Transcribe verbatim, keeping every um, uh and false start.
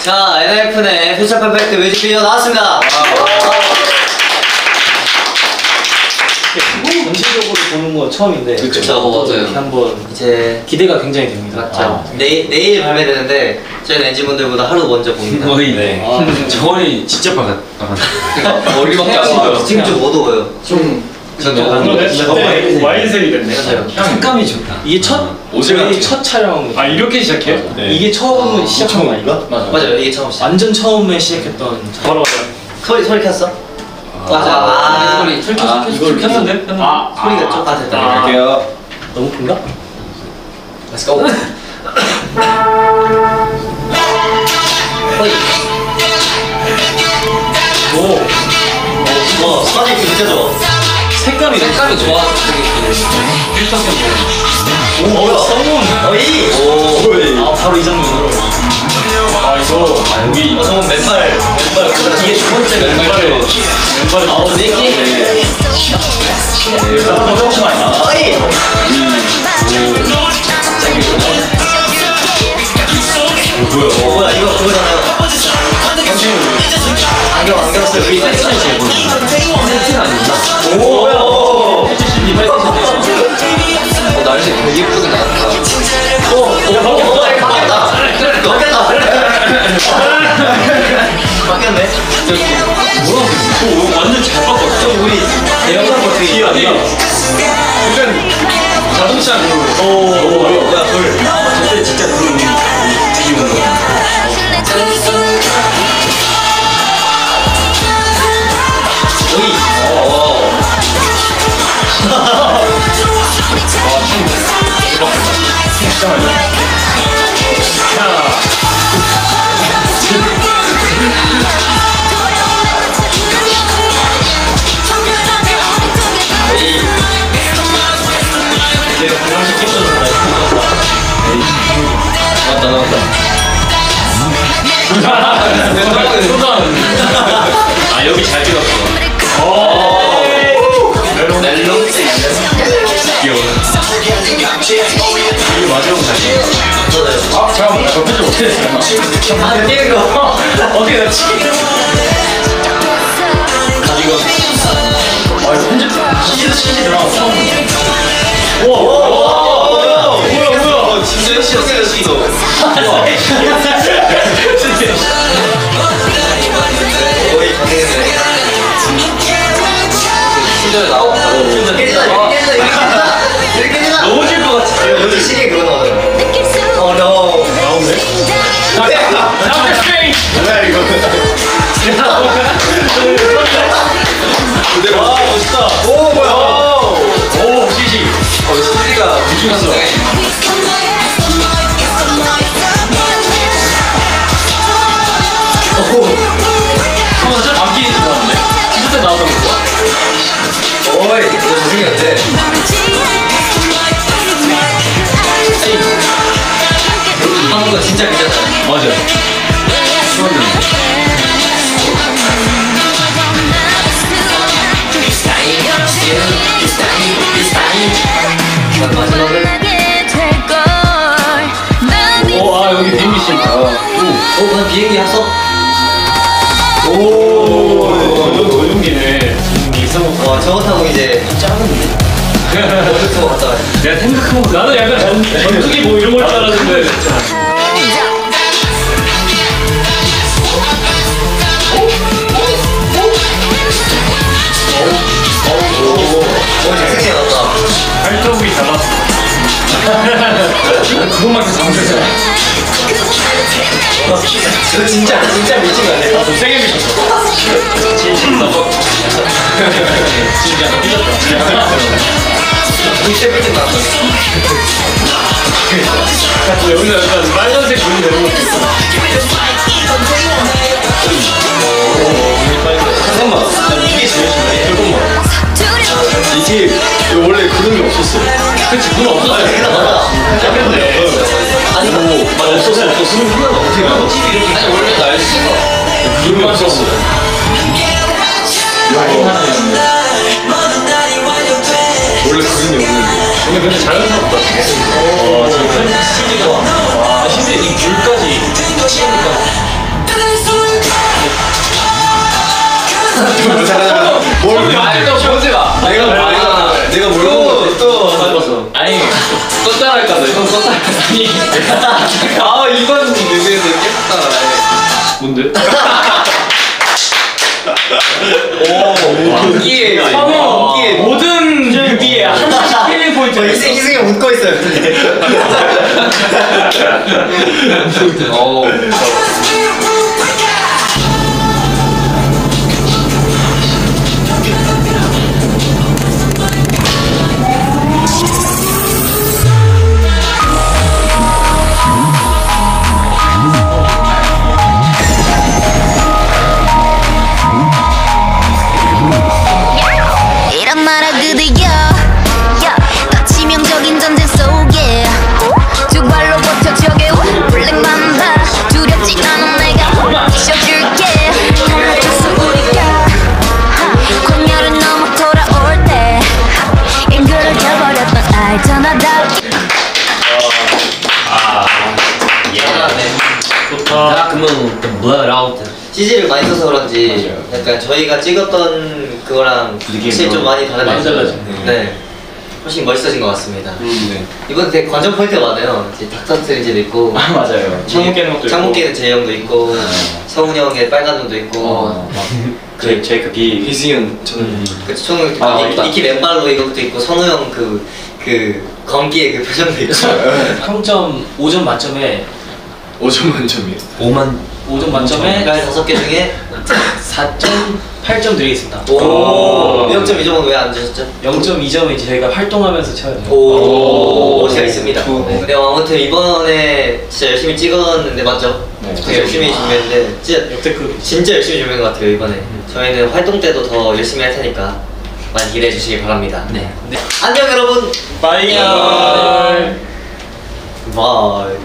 자, 엔하이픈의 퓨처 퍼펙트 뮤직비디오 나왔습니다. 전체적으로 보는 거 처음인데. 그쵸, 맞아요. 이렇게 한번 이제 기대가 굉장히 됩니다. 맞죠. 아. 내일 내일 발매되는데 저희는 엔지분들보다 하루 먼저 봅니다. 거의. 네. 아, 저번에 진짜 빨갛다. 머리밖에 안 보여. 지금 좀 어두워요. 좀. 네, 와인색이 됐네. 맞아요. 색감이 좋다. 이게 첫 옷을 저희 같아요. 첫 촬영. 아 이렇게 시작해요? 네. 이게 처음 아, 시작한 거 아닌가? 맞아. 맞아요. 이게 처음 시작. 완전 처음에 시작했던. 바로 맞아요. 소리 소리 켰어? 맞아. 아, 소리 소리 아, 켰어. 이걸 켰는데? 아, 소리가 좀 아, 됐다. 아. 갈게요. 너무 큰가? Let's go. 호이. 오. 와, 사진 진짜 좋아. 색감이 색감이 좋아. 오, 뭐야? 성훈. 어이. 오. 아, 바로 이 장면으로. 아 이거 아, 여기. 어, 정말 맨발. 맨발. 이게 두 번째 맨발을. 왼발에 아, 어디 있기? 일단 한번 조금씩 많이 나. 어이. 뭐야? 어, 뭐야, 이거 그거잖아요. 안경, 안경 쓰고 우리 패션이 제일 보이는 패션 아닌가? 오, 뭐야? 오, 날씨 되게 예쁘게 나왔다. 오, 오, 바뀌었다. 바뀌었다. 바뀌었네. 오, 완전 잘 바꿨어. 우리 대형사 버튼 뒤에 아니야? 약간 자동차 그. 오, 뭐야, 불. 그때 진짜 그 비온 거. 오이. 오. 진짜 많이 나. 내가 방송식 캡처를 나왔다 나왔다. 아 여기 잘 찍었어. 오. 멜로 멜로. 귀여워. 이게 마지막 사진. 아 잠깐만 저 편집 어떻게 됐어요? 안 뛰는 거. 어떻게 나 치킨? 가지고. 아 이거 편집 치즈 치즈 들어갔어. 우와 오, 뭐야 뭐야 뭐야. 진짜 시였어요, 이거. 거의 가능했네. 시절에 나와. 이렇게 되나? 이렇게 되나? 이렇게 되나? 넘어질 것 같아. 여기 시계 그거 나오잖아. 어, no. 나오네. 나한테 스페인. 뭐야 이거? 와 멋있다. 오, 뭐야? 오 시시. 어, 시리가 미쳤어. 어 진짜 감기 들어왔네. 진짜 나왔던 거. 어이, 너 잘생겼대. 하는 거 진짜 괜찮아. 맞아. 마지막은 오아 여기 비행기 씬이다. 오, 그냥 비행기 합석? 오 이거 노용기네. 이성호. 와, 저거 타고 이제 작은데? 어디 타고 갔다 와야 돼? 내가 생각한 거 나는 약간 전, 전투기 뭐 이런 걸 줄 알았는데 오, 잘생겨 나왔다. 발자국이 달랐어. 그것만 계속 잠들잖아. 저 진짜, 진짜 미친 거 아니야? 좀 세게 미쳤어. 진심 나빠. 진짜 약간 삐졌다. 진짜 미친 거 나왔다. 여기서 약간 빨간색 불이 내는 것도 있어. 잠깐만. 난 이게 제일 좋네. 잠깐만. 이게 원래 그런 게 없었어. 그치, 그건 없었어. 맞아. 아니, 오, 맞아 없었어 없었어. 어떻게 알아? 아니, 원래 날씨가. 그런 게 없었어. 원래 그런 게 없는데. 근데 근데 자연스럽다. 와, 진짜 시기가. 와, 심지어 이 귤까지 치니까. 아니. 아 이번 뮤비에서 깼다. 뭔데? 오. 왕기의 왕기의 모든 뮤비에 하나씩 힐링 포인트. 희승 희승이 웃고 있어요. 근데. 오. 이런 말아 그대여 더 치명적인 전쟁 속에 두 발로 버텨줘게 블랙맘바 두렵지 않은 내가 부셔줄게 달라졌어 우리가 광야를 넘어 돌아올 때 인글을 져버렸던 알잖아 다 자 그러면 The Blood Out. 씨지를 많이 써서 그런지 약간 저희가 찍었던 그거랑 확실히 좀 많이 다르네요. 많이 달라지네. 네. 훨씬 멋있어진 것 같습니다. 음, 네. 이번 되게 관전 포인트가 많아요. 이제 닥터 스트레인지도 있고, 아 맞아요. 창문 깨는 것도 있고. 창문 깨는 재형도 있고, 성훈이 형의 빨간 눈도 있고, 어. 제 제이크 비. 희승이 형 저는 그 총, 아, 니- 맞다. 니키 맨발로 이것도 있고, 선우 형 그, 그, 검기의 그 표정도 있고. 평점 오 점 만점에 오 점 만점이에요. 오만. 오 점 만점에 그러니까 다섯 개 중에 사 점 팔 점 드리겠습니다. 오, 영 점 이 점은 왜 안 주셨죠? 영 점 이 점은 저희가 활동하면서 쳐야 돼요. 오, 멋이가 있습니다. 오. 네, 근데 아무튼 이번에 진짜 열심히 찍었는데 맞죠? 네. 되게 열심히 준비했는데 진짜 역대급. 진짜 열심히 준비한 것 같아요 이번에. 저희는 활동 때도 더 열심히 할 테니까 많이 기대해 주시기 바랍니다. 네. 안녕 여러분. 바이. 바이.